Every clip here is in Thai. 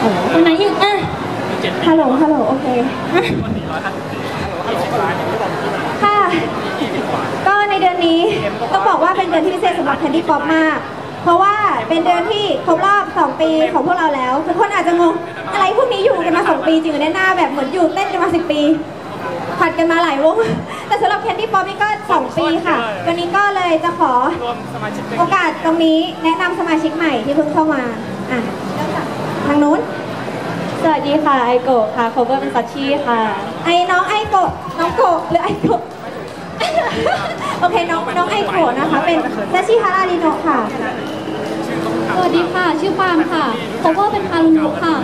คนไหนอีกฮัลโหลโอเคค่ะก็ในเดือนนี้ต้องบอกว่าเป็นเดือนที่พิเศษสำหรับ Candy Pop มากเพราะว่าเป็นเดือนที่ครบรอบ2 ปีของพวกเราแล้วทุกคนอาจจะงงอะไรพวกนี้อยู่กันมา2 ปีจริงหรือหน้าแบบเหมือนอยู่เต้นกันมา10 ปีผัดกันมาหลายวงแต่สำหรับ Candy Pop นี่ก็2 ปีค่ะวันนี้ก็เลยจะขอโอกาสตรงนี้แนะนำสมาชิกใหม่ที่เพิ่งเข้ามาทางนู้นสวัสดีค่ะไอโกะค่ะโคเวอร์เป็นซัชชี่ค่ะน้องไอโกะน้องโกะหรือไอโกะโอเคน้องไอโกะนะคะเป็นซัชชี่ฮาราดิโนะค่ะสวัสดีค่ะชื่อปามค่ะโคเวอร์เป็นคารุนุค่ะ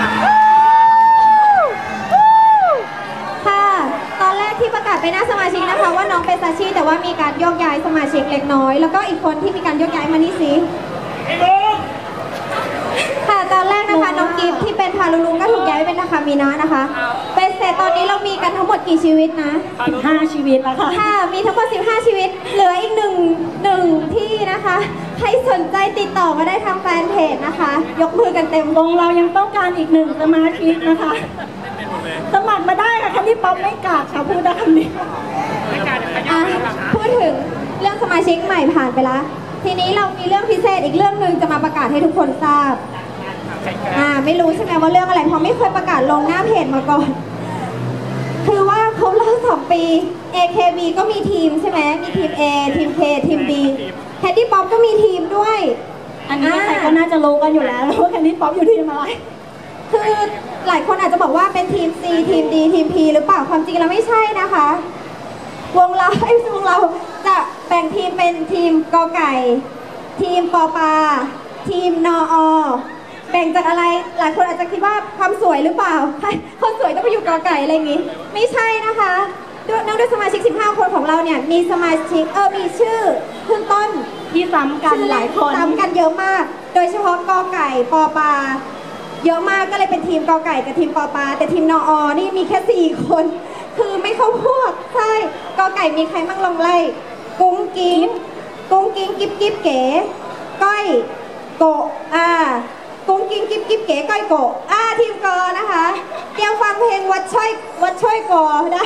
ค่ะตอนแรกที่ประกาศไปหน้าสมาชิกนะคะว่าน้องเป็นซัชชี่แต่ว่ามีการโยกย้ายสมาชิกเล็กน้อยแล้วก็อีกคนที่มีการโยกย้ายมานี่สิค่ะตอนแรกนะคะน้องกิฟที่เป็นทารุลุงก็ถูกย้ายไปเป็นนาคามินะนะคะเป็นเสร็จตอนนี้เรามีกันทั้งหมดกี่ชีวิตนะ 15 ชีวิตแล้วค่ะค่ะมีทั้งหมด15 ชีวิตเหลืออีกหนึ่งที่นะคะใครสนใจติดต่อมาได้ทางแฟนเพจนะคะยกมือกันเต็มวงเรายังต้องการอีก1 สมาชิกนะคะสมัครมาได้ค่ะCandy Popไม่กากค่ะพูดได้คำนี้พูดถึงเรื่องสมาชิกใหม่ผ่านไปแล้วทีนี้เรามีเรื่องพิเศษอีกเรื่องหนึ่งจะมาประกาศให้ทุกคนทราบไม่รู้ใช่ไหมว่าเรื่องอะไรเพราะไม่เคยประกาศลงหน้าเพจมาก่อนคือว่าครบรอบ2 ปี AKB ก็มีทีมใช่ไหมมีทีม A ทีม K ทีม B Candy Pop ก็มีทีมด้วยอันนี้ใครก็น่าจะรู้กันอยู่แล้วว่า Candy Pop อยู่ทีมอะไรคือหลายคนอาจจะบอกว่าเป็นทีม C ทีม D ทีม P หรือเปล่าความจริงแล้วไม่ใช่นะคะวงเราจะแบ่งทีมเป็นทีมกอไก่ทีมปอปาทีมนอแบ่งจากอะไรหลายคนอาจจะคิดว่าความสวยหรือเปล่าคนสวยต้องไปอยู่กอไก่อะไรอย่างงี้ไม่ใช่นะคะด้วยสมาชิก15 คนของเราเนี่ยมีสมาชิกมีชื่อขึ้นต้นที่ซ้ำกันหลายคนซ้ำกันเยอะมากโดยเฉพาะกอไก่ปอปาเยอะมากก็เลยเป็นทีมกอไก่กับทีมปอปาแต่ทีมนอนี่มีแค่4 คนคือไม่เข้าพวกใช่กอไก่มีใครมั่งลองไล่กุ้งกิ๊บกิ๊บเก๋ก้อยโกกุ้งกิ๊บกิ๊บเก๋ก้อยโกทีมกอนะคะเตรียมฟังเพลงวัดช่อยกอได้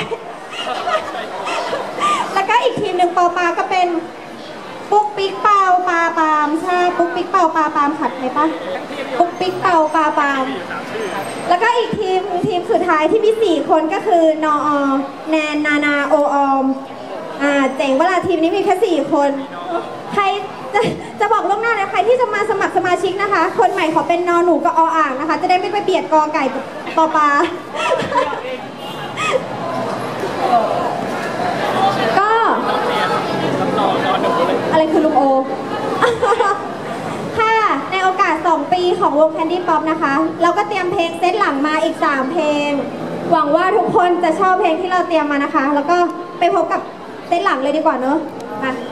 แล้วก็อีกทีมหนึ่งปอปาก็เป็นปุ๊กปิ๊กเป่าปาปามใช่ปุ๊กปิ๊กเป่าปาปามขัดไหมปะปุ๊กปิ๊กเป่าปาปามแล้วก็อีกทีมสุดท้ายที่มี4 คนก็คือนอแนนนานาโออมเจ๋งเวลาทีมนี้มีแค่4 คนใครจะบอกล่วงหน้านะใครที่จะมาสมัครสมาชิกนะคะคนใหม่ขอเป็นนอหนูกับออ่างนะคะจะได้ไม่ไปเบียดกอไก่กับปอปาก็อะไรคือลุงโอค่ะในโอกาส2 ปีของวง Candy Pop นะคะเราก็เตรียมเพลงเซตหลังมาอีก3 เพลงหวังว่าทุกคนจะชอบเพลงที่เราเตรียมมานะคะแล้วก็ไปพบกับเซตหลังเลยดีกว่าเนอะ